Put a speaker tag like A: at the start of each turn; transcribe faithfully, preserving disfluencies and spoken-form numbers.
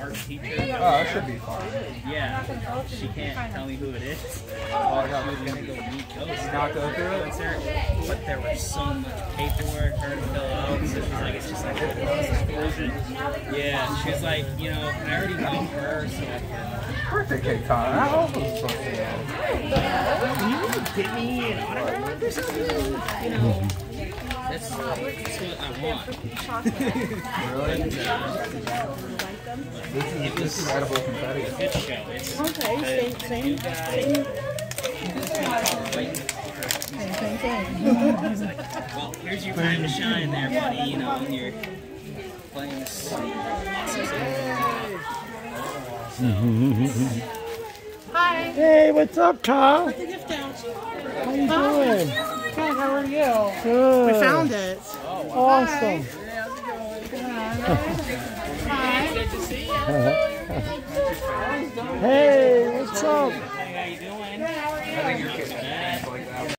A: art teacher.
B: Oh, that should be fun.
A: Yeah, she can't tell me who it is.
B: Oh, yeah,
A: She was gonna go meet ghosts.
B: not go through it?
A: But there was so much paperwork for her to fill out. So she's like, it's just like a process version. Yeah, she was like, you know, I already know her, so I can.
B: Birthday cake time. How old was supposed to be?
A: Can you give me an autograph or something? You know, that's, that's what I want.
B: Really?
A: But, uh,
B: This is, this is edible confetti.
A: Good show. It's
C: Okay,
A: the,
C: same,
A: the
C: same,
A: new guy.
C: same,
A: Like,
C: same, same
A: he's like, well, here's your time to shine there, buddy. You know, when you're playing this awesome song.
C: Hi.
D: Hey, what's up, Kyle?
C: Put the gift down.
D: How you doing?
C: Good, how are you?
D: Good.
C: We found it.
D: Awesome.
C: Hi.
D: Hey, what's up?
A: Hey, how you doing?
B: I think your kid's